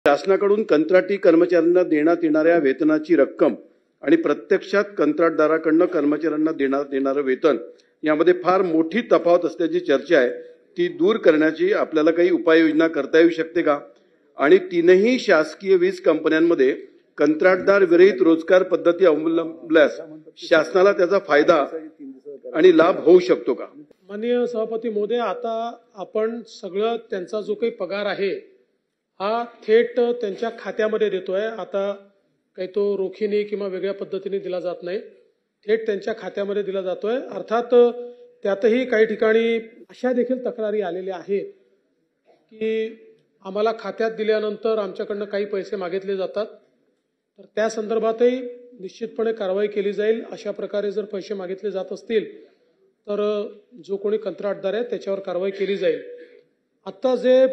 शासनाकडून कंत्राटी कर्मचाऱ्यांना देण्यात येणाऱ्या वेतनाची रक्कम आणि प्रत्यक्षात कंत्राटदाराकडून कर्मचाऱ्यांना देण्यात येणारे वेतन यामध्ये फार मोठी तफावत असल्याची चर्चा आहे। ती दूर करण्याची आपल्याला काही उपाययोजना करता येऊ शकते का? आणि तीनही शासकीय वीज कंपन्यांमध्ये कंत्राटदार विरहित रोजगार पद्धती अवलंबल्यास शासनाला त्याचा फायदा आणि लाभ होऊ शकतो का? माननीय सभापती महोदय, आता आपण सगळं त्यांचा जो काही पगार आहे हा थेट त्यांच्या खात्यामध्ये देतोय। आता काही तो रोखीने किंवा वेगळ्या पद्धतीने दिला जात नाही, थेट त्यांच्या खात्यामध्ये दिला जातोय। अर्थात त्यातही काही ठिकाणी अशा देखील तक्रारी आलेल्या आहेत की आम्हाला खात्यात दिल्यानंतर आमच्याकडनं काही पैसे मागितले जातात, तर त्या संदर्भातही निश्चितपणे कारवाई केली जाईल। अशा प्रकारे जर पैसे मागितले जात असतील तर जो कोणी कंत्राटदार आहे त्याच्यावर कारवाई केली जाईल। आता जे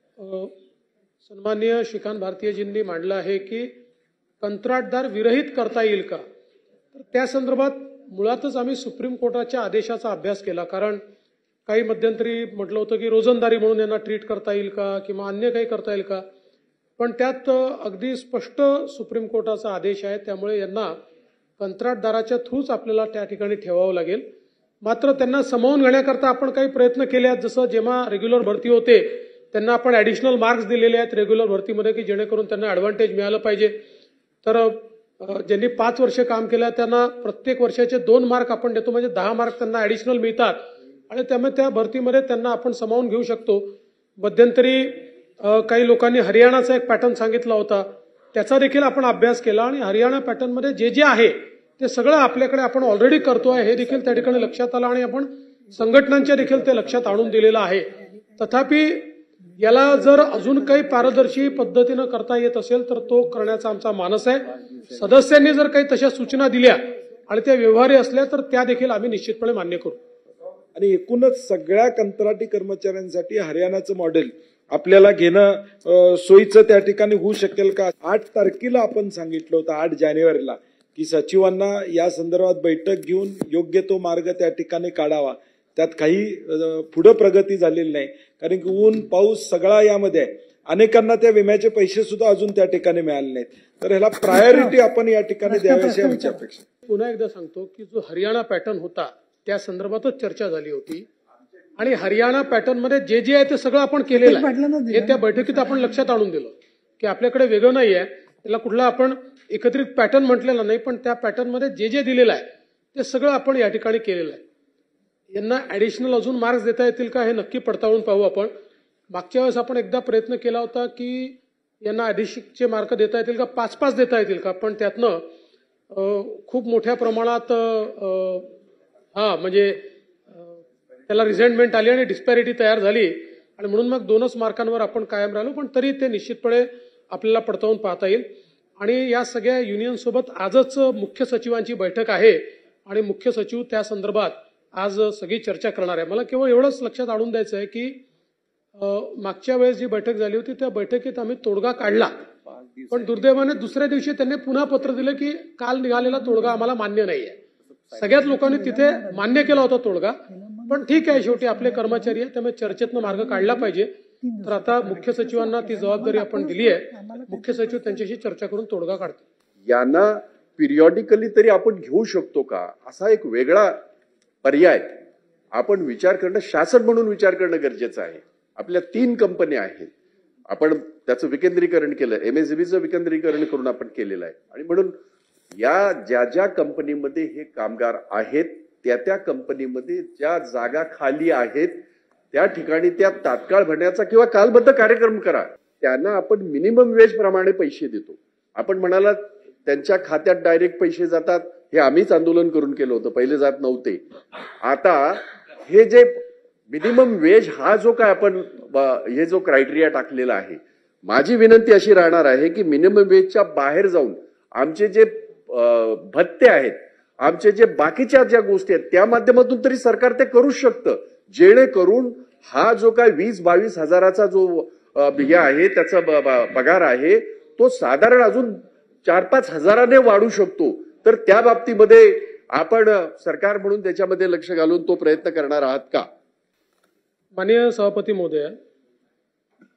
सन्माननीय श्रीकांत भारतीयजींनी मांडलं आहे की कंत्राटदार विरहित करता येईल का, तर त्या संदर्भात मुळातच आम्ही सुप्रीम कोर्टाच्या आदेशाचा अभ्यास केला। कारण काही मध्यंतरी म्हटलं होतं की रोजंदारी म्हणून यांना ट्रीट करता येईल का किंवा अन्य काही करता येईल का, पण त्यात अगदी स्पष्ट सुप्रीम कोर्टाचा आदेश आहे, त्यामुळे यांना कंत्राटदाराच्या थ्रूच आपल्याला त्या ठिकाणी ठेवावं लागेल। मात्र त्यांना सामावून घेण्याकरता आपण काही प्रयत्न केले आहेत। जसं जेव्हा रेग्युलर भरती होते त्यांना आपण ॲडिशनल मार्क्स दिलेले आहेत रेग्युलर भरतीमध्ये की जेणेकरून त्यांना ॲडव्हान्टेज मिळालं पाहिजे। तर ज्यांनी 5 वर्ष काम केलं त्यांना प्रत्येक वर्षाचे 2 मार्क आपण देतो, म्हणजे 10 मार्क त्यांना ॲडिशनल मिळतात आणि त्यामुळे त्या भरतीमध्ये त्यांना आपण सामावून घेऊ शकतो। मध्यंतरी काही लोकांनी हरियाणाचा एक पॅटर्न सांगितला होता, त्याचा देखील आपण अभ्यास केला आणि हरियाणा पॅटर्नमध्ये जे जे आहे ते सगळं आपल्याकडे आपण ऑलरेडी करतोय हे देखील त्या ठिकाणी लक्षात आलं आणि आपण संघटनांच्या देखील ते लक्षात आणून दिलेलं आहे। तथापि याला जर अजून काही पारदर्शी पद्धतीनं करता येत असेल तर तो करण्याचा आमचा मानस आहे। सदस्यांनी जर काही तशा सूचना दिल्या आणि त्या व्यवहार्य असल्या तर त्या देखील आम्ही निश्चितपणे मान्य करू। आणि एकूणच सगळ्या कंत्राटी कर्मचाऱ्यांसाठी हरियाणाचं मॉडेल आपल्याला घेणं सोयीचं त्या ठिकाणी होऊ शकेल का? 8 तारखेला आपण सांगितलं होतं 8 जानेवारीला की सचिवांना या संदर्भात बैठक घेऊन योग्य तो मार्ग त्या ठिकाणी काढावा। त्यात काही पुढे प्रगती झालेली नाही, कारण की ऊन पाऊस सगळा यामध्ये आहे। अनेकांना त्या विम्याचे पैसे सुद्धा अजून त्या ठिकाणी मिळाले नाहीत, तर ह्याला प्रायोरिटी आपण या ठिकाणी द्यावी आमची अपेक्षा। पुन्हा एकदा सांगतो की जो हरियाणा पॅटर्न होता त्या संदर्भातच चर्चा झाली होती आणि हरियाणा पॅटर्न मध्ये जे जे आहे ते सगळं आपण केलेलं आहे। हे त्या बैठकीत आपण लक्षात आणून दिलं की आपल्याकडे वेगळं नाही आहे, त्याला कुठला आपण एकत्रित पॅटर्न म्हटलेला नाही, पण त्या पॅटर्न मध्ये जे जे दिलेलं आहे ते सगळं आपण या ठिकाणी केलेलं आहे। यांना ऍडिशनल अजून मार्क्स देता येतील का हे नक्की पडताळून पाहू आपण। मागच्या वेळेस आपण एकदा प्रयत्न केला होता की यांना ॲडिशनलचे मार्क देता येतील का, 5-5 देता येतील का, पण त्यातनं खूप मोठ्या प्रमाणात म्हणजे त्याला रिझेंटमेंट आली आणि डिस्पॅरिटी तयार झाली आणि म्हणून मग 2च मार्कांवर आपण कायम राहिलो, पण तरी ते निश्चितपणे आपल्याला पडताळून पाहता येईल। आणि या सगळ्या युनियन सोबत आजच मुख्य सचिवांची बैठक आहे आणि मुख्य सचिव त्या संदर्भात आज सगळी चर्चा करणार आहे। मला केवळ एवढंच लक्षात आणून द्यायचं आहे की मागच्या वेळेस जी बैठक झाली होती त्या बैठकीत आम्ही तोडगा काढला, पण दुर्दैवाने दुसऱ्या दिवशी त्यांनी पुन्हा पत्र दिलं की काल निघालेला तोडगा आम्हाला मान्य नाहीये। सगळ्याच लोकांनी तिथे मान्य केला होता तोडगा, पण ठीक आहे, शेवटी आपले कर्मचारी आहे त्यामुळे चर्चेतनं मार्ग काढला पाहिजे। तर आता मुख्य सचिवांना ती जबाबदारी आपण दिली आहे, मुख्य सचिव त्यांच्याशी चर्चा करून तोडगा काढतील। यांना पिरियॉडिकली तरी आपण घेऊ शकतो का, असा एक वेगळा पर्याय आपण विचार करणं, शासन म्हणून विचार करणं गरजेचं आहे। आपल्या 3 कंपन्या आहेत, आपण त्याचं विकेंद्रीकरण केलं, MSEBचं विकेंद्रीकरण करून आपण केलेलं आहे आणि म्हणून या ज्या ज्या कंपनीमध्ये हे कामगार आहेत त्या कंपनीमध्ये ज्या जागा खाली आहेत त्या ठिकाणी त्या तात्काळ भरण्याचा किंवा कालबद्ध कार्यक्रम करा। त्यांना आपण मिनिमम वेज प्रमाणे पैसे देतो। आपण म्हणाला त्यांच्या खात्यात डायरेक्ट पैसे जातात, हे आम्हीच आंदोलन करून केलं होतं, पहिले जात नव्हते। आता हे जे मिनिमम वेज हा जो काय आपण हे जो क्रायटेरिया टाकलेला आहे, माझी विनंती अशी राहणार आहे की मिनिमम वेजच्या बाहेर जाऊन आमचे जे भत्ते आहेत, आमचे जे बाकीच्या ज्या गोष्टी आहेत त्या माध्यमातून तरी सरकार ते करू शकतं, जेणेकरून हा जो काय 20-22 हजाराचा जो हे आहे त्याचा पगार आहे तो साधारण अजून 4-5 हजाराने वाढू शकतो। तर त्या बाबतीमध्ये आपण सरकार म्हणून त्याच्यामध्ये लक्ष घालून तो प्रयत्न करणार आहात का? माननीय सभापती महोदय,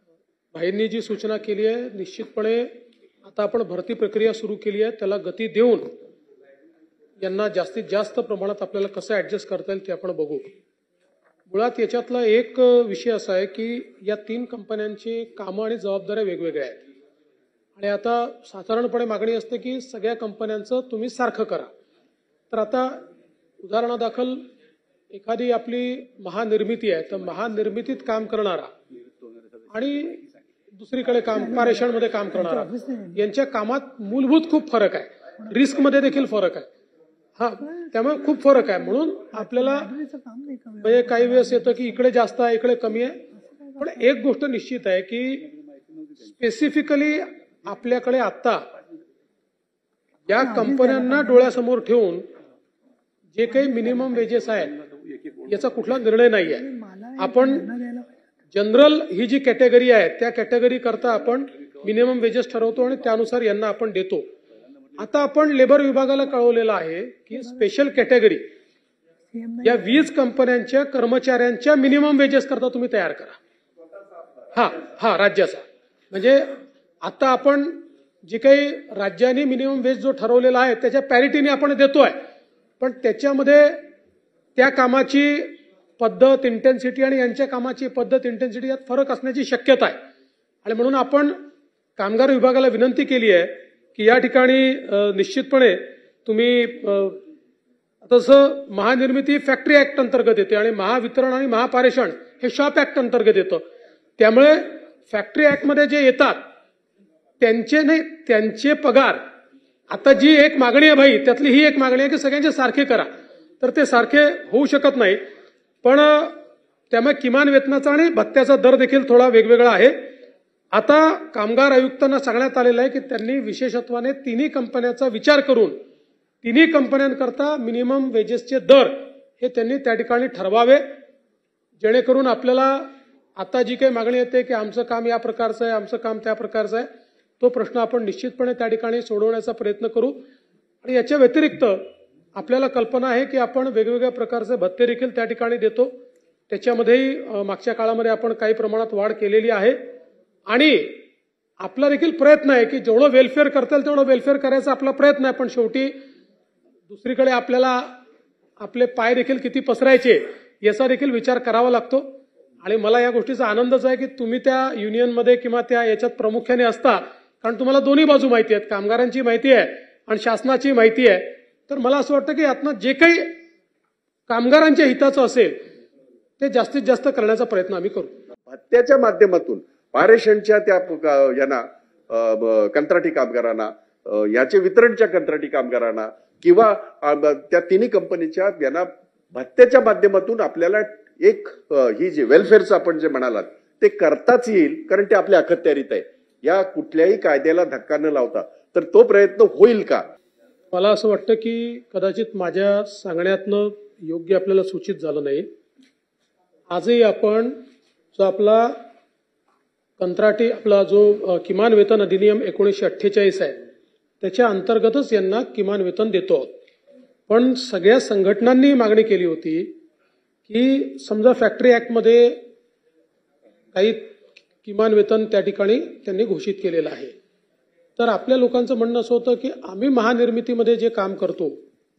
भाईंनी जी सूचना केली आहे निश्चितपणे आता आपण भरती प्रक्रिया सुरू केली आहे, त्याला गती देऊन यांना जास्तीत जास्त प्रमाणात आपल्याला कसं ऍडजस्ट करता येईल ते आपण बघू. मुळात याच्यातला एक विषय असा आहे की या 3 कंपन्यांची कामं आणि जबाबदाऱ्या वेगवेगळ्या आहेत आणि आता साधारणपणे मागणी असते की सगळ्या कंपन्यांचं तुम्ही सारखं करा. तर आता उदाहरणादाखल एखादी आपली महानिर्मिती आहे, तर महानिर्मितीत काम करणारा आणि दुसरीकडे कॉर्पोरेशनमध्ये काम करणारा यांच्या कामात मूलभूत खूप फरक आहे, रिस्कमध्ये देखील फरक आहे. त्यामुळे खूप फरक आहे. म्हणून आपल्याला म्हणजे काही वेळेस येतं की इकडे जास्त आहे इकडे कमी आहे. पण एक गोष्ट निश्चित आहे की स्पेसिफिकली आपल्याकडे आता या कंपन्यांना डोळ्यासमोर ठेवून जे काही मिनिमम वेजेस आहेत याचा कुठला निर्णय नाही आहे. आपण जनरल ही जी कॅटेगरी आहे त्या कॅटेगरी करता आपण मिनिमम वेजेस ठरवतो आणि त्यानुसार यांना आपण देतो. आता आपण लेबर विभागाला कळवलेलं आहे की स्पेशल कॅटेगरी या 20 कंपन्यांच्या कर्मचाऱ्यांच्या मिनिमम वेजेस करता तुम्ही तयार करा. हा राज्याचा म्हणजे आता आपण जे काही राज्यांनी मिनिमम वेज जो ठरवलेला आहे त्याच्या पॅरिटीने आपण देतोय, पण त्याच्यामध्ये त्या कामाची पद्धत इंटेन्सिटी आणि यांच्या कामाची पद्धत इंटेन्सिटी यात फरक असण्याची शक्यता आहे. आणि म्हणून आपण कामगार विभागाला विनंती केली आहे की या ठिकाणी निश्चितपणे तुम्ही तसं महानिर्मिती फॅक्टरी ऍक्ट अंतर्गत येते आणि महावितरण आणि महापारेषण हे शॉप ऍक्ट अंतर्गत येतं. त्यामुळे फॅक्टरी ऍक्टमध्ये जे येतात त्यांचे पगार आता जी एक मागणी आहे भाई त्यातली ही एक मागणी आहे की सगळ्यांचे सारखे करा, तर ते सारखे होऊ शकत नाही. पण त्यामुळे किमान वेतनाचा आणि भत्त्याचा दर देखील थोडा वेगवेगळा आहे. आता कामगार आयुक्तांना सांगण्यात आलेलं आहे की त्यांनी विशेषत्वाने 3 कंपन्यांचा विचार करून 3 कंपन्यांकरता मिनिमम वेजेसचे दर हे त्यांनी त्या ठिकाणी ठरवावे, जेणेकरून आपल्याला आता जी काही मागणी येते की आमचं काम या प्रकारचं आहे आमचं काम त्या प्रकारचं आहे तो प्रश्न आपण निश्चितपणे त्या ठिकाणी सोडवण्याचा प्रयत्न करू. आणि याच्या व्यतिरिक्त आपल्याला कल्पना आहे की आपण वेगवेगळ्या प्रकारचे भत्ते देखील त्या ठिकाणी देतो. त्याच्यामध्येही मागच्या काळामध्ये आपण काही प्रमाणात वाढ केलेली आहे आणि आपला देखील प्रयत्न आहे की जेवढं वेलफेअर करता येईल तेवढं वेलफेअर करायचा आपला प्रयत्न आहे. पण शेवटी दुसरीकडे आपल्याला आपले पाय देखील किती पसरायचे याचा देखील विचार करावा लागतो. आणि मला या गोष्टीचा आनंदच आहे की तुम्ही त्या युनियनमध्ये किंवा त्या याच्यात प्रामुख्याने असता, कारण तुम्हाला दोन्ही बाजू माहिती आहेत, कामगारांची माहिती आहे आणि शासनाची माहिती आहे. तर मला असं वाटतं की यातनं जे काही कामगारांच्या हिताचं असेल ते जास्तीत जास्त करण्याचा प्रयत्न आम्ही करू. भत्त्याच्या माध्यमातून पारेषणच्या त्या यांना कंत्राटी कामगारांना याचे वितरणच्या कंत्राटी कामगारांना किंवा त्या 3 कंपनीच्या यांना भत्त्याच्या माध्यमातून आपल्याला एक ही जे वेलफेअरचं आपण जे म्हणालात ते करताच येईल, कारण ते आपल्या अखत्यारीत आहे. या कुठल्याही कायद्याला धक्का न लावता तर तो प्रयत्न होईल का? मला असं वाटतं की कदाचित माझ्या सांगण्यातनं योग्य आपल्याला सूचित झालं नाही. आजही आपण जो आपला कंत्राटी आपला जो किमान वेतन अधिनियम 1948 आहे त्याच्या अंतर्गतच यांना किमान वेतन देतो. पण सगळ्या संघटनांनी मागणी केली होती की समजा फॅक्टरी ऍक्टमध्ये काही किमान वेतन त्या ठिकाणी त्यांनी घोषित केलेलं आहे, तर आपल्या लोकांचं म्हणणं असं होतं की आम्ही महानिर्मितीमध्ये जे काम करतो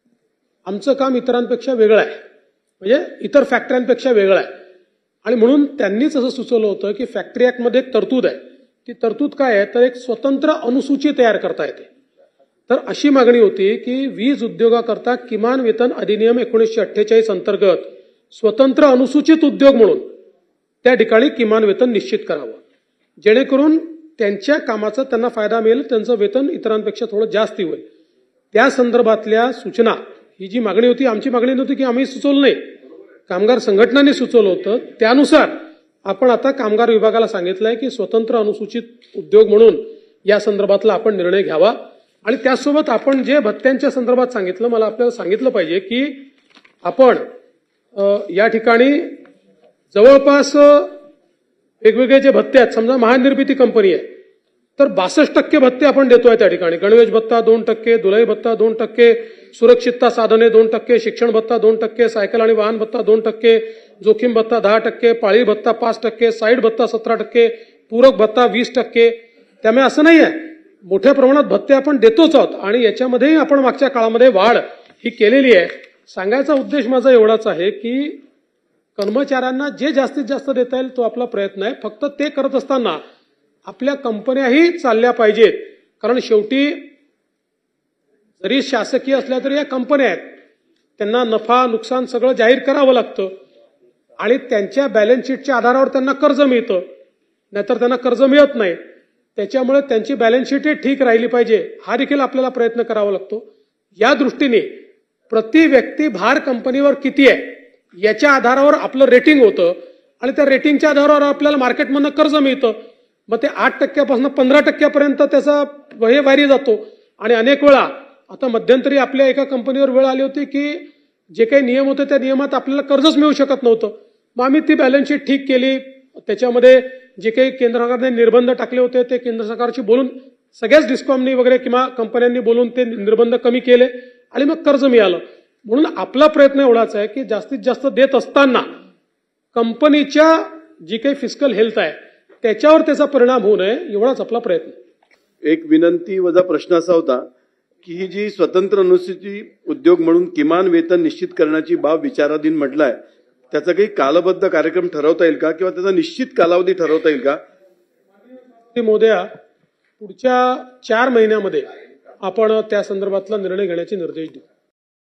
आमचं काम इतरांपेक्षा वेगळं आहे, म्हणजे इतर फॅक्टऱ्यांपेक्षा वेगळं आहे. आणि म्हणून त्यांनीच असं सुचवलं होतं की फॅक्टरी ऍक्टमध्ये एक तरतूद आहे, ती तरतूद काय आहे तर एक स्वतंत्र अनुसूची तयार करता येते. तर अशी मागणी होती की वीज उद्योगाकरता किमान वेतन अधिनियम 1948 अंतर्गत स्वतंत्र अनुसूचित उद्योग म्हणून त्या ठिकाणी किमान वेतन निश्चित करावं, जेणेकरून त्यांच्या कामाचा त्यांना फायदा मिळेल, त्यांचं वेतन इतरांपेक्षा थोडं जास्त होईल. त्या संदर्भातल्या सूचना ही जी मागणी होती आमची मागणी नव्हती की आम्ही सुचवलं नाही, कामगार संघटनांनी सुचवलं होतं. त्यानुसार आपण आता कामगार विभागाला सांगितलंय की स्वतंत्र अनुसूचित उद्योग म्हणून या संदर्भातला आपण निर्णय घ्यावा. आणि त्यासोबत आपण जे भत्त्यांच्या संदर्भात सांगितलं, मला आपल्याला सांगितलं पाहिजे की आपण या ठिकाणी जवळपास वेगवेगळे जे भत्ते आहेत, समजा महानिर्मिती कंपनी आहे तर 62% भत्ते आपण देतोय त्या ठिकाणी. गणवेश भत्ता 2%, धुलाई भत्ता 2%, सुरक्षितता साधने 2%, शिक्षण भत्ता 2%, सायकल आणि वाहन भत्ता 2%, जोखीम भत्ता 10%, पाळी भत्ता 5%, साईड भत्ता 17%, पूरक भत्ता 20%. त्यामुळे असं नाही आहे, मोठ्या प्रमाणात भत्ते आपण देतोच आहोत आणि याच्यामध्येही आपण मागच्या काळामध्ये वाढ ही केलेली आहे. सांगायचा उद्देश माझा एवढाच आहे की कर्मचाऱ्यांना जे जास्तीत जास्त देता येईल तो आपला प्रयत्न आहे. फक्त ते करत असताना आपल्या कंपन्याही चालल्या पाहिजेत, कारण शेवटी जरी शासकीय असल्या तरी या कंपन्या आहेत, त्यांना नफा नुकसान सगळं जाहीर करावं लागतं आणि त्यांच्या बॅलन्स शीटच्या आधारावर त्यांना कर्ज मिळतं, नाहीतर त्यांना कर्ज मिळत नाही. त्याच्यामुळे त्यांची बॅलन्स शीटही ठीक राहिली पाहिजे, हा देखील आपल्याला प्रयत्न करावा लागतो. या दृष्टीने प्रति व्यक्ती भार कंपनीवर किती आहे याच्या आधारावर आपलं रेटिंग होतं आणि त्या रेटिंगच्या आधारावर आपल्याला मार्केटमधनं कर्ज मिळतं. मग ते 8% 15% त्याचा वहेवारी जातो. आणि अनेक वेळा आता मध्यंतरी आपल्या एका कंपनीवर वेळ आली होती की जे काही नियम होते त्या नियमात आपल्याला कर्जच मिळू शकत नव्हतं. मग आम्ही ती बॅलन्स शीट ठीक केली. त्याच्यामध्ये जे काही केंद्र सरकारने निर्बंध टाकले होते ते केंद्र सरकारशी बोलून सगळ्याच डिस्कॉमनी वगैरे किंवा कंपन्यांनी बोलून ते निर्बंध कमी केले आणि मग कर्ज मिळालं. म्हणून आपला प्रयत्न एवढाच आहे की जास्तीत जास्त देत असताना कंपनीच्या जी काही फिस्कल हेल्थ आहे त्याच्यावर त्याचा परिणाम होऊ नये, एवढाच आपला प्रयत्न. एक विनंती वजा प्रश्न असा होता की ही जी स्वतंत्र अनुसूचित उद्योग म्हणून किमान वेतन निश्चित करण्याची बाब विचाराधीन म्हटलाय, त्याचा काही कालबद्ध कार्यक्रम ठरवता येईल का किंवा त्याचा निश्चित कालावधी ठरवता येईल का? मोदया, पुढच्या 4 महिन्यामध्ये आपण त्या संदर्भातला निर्णय घेण्याचे निर्देश देऊ.